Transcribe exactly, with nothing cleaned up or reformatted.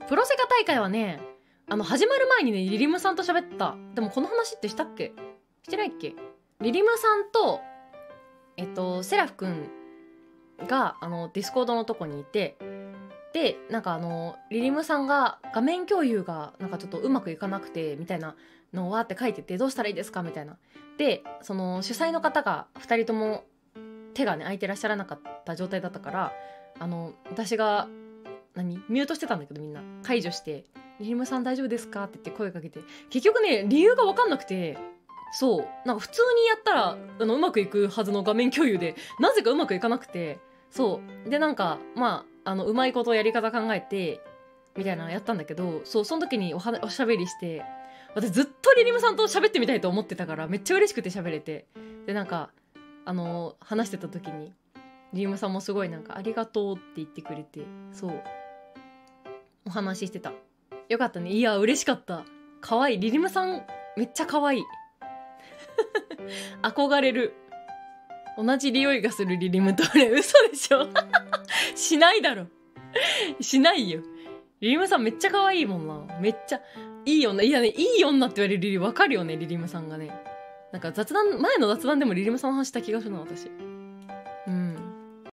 プロセカ大会はね、あの始まる前にねリリムさんと喋った。でもこの話ってしたっけ？してないっけ？リリムさんとえっとセラフくんがあのディスコードのとこにいて、でなんかあのリリムさんが画面共有がなんかちょっとうまくいかなくてみたいなのをわーって書いてて、どうしたらいいですかみたいな。でその主催の方がふたりとも手がね空いてらっしゃらなかった状態だったから、あの私が何ミュートしてたんだけど、みんな解除して「リリムさん大丈夫ですか?」って言って声かけて、結局ね理由が分かんなくて、そうなんか普通にやったらあのうまくいくはずの画面共有でなぜかうまくいかなくて、そうでなんかまああのうまいことやり方考えてみたいなのやったんだけど、そうその時におはおしゃべりして、私ずっとリリムさんと喋ってみたいと思ってたからめっちゃ嬉しくて喋れて、でなんかあの話してた時にリリムさんもすごいなんかありがとうって言ってくれて、そうお話ししてた。よかったね。いや嬉しかった。可愛いリリムさんめっちゃ可愛い憧れる。同じ匂いがするリリムと俺嘘でしょしないだろしないよ。リリムさんめっちゃ可愛いもんな。めっちゃいい女。いやね、いい女って言われるリリわかるよね、リリムさんがね。なんか雑談前の雑談でもリリムさんの話した気がするな私。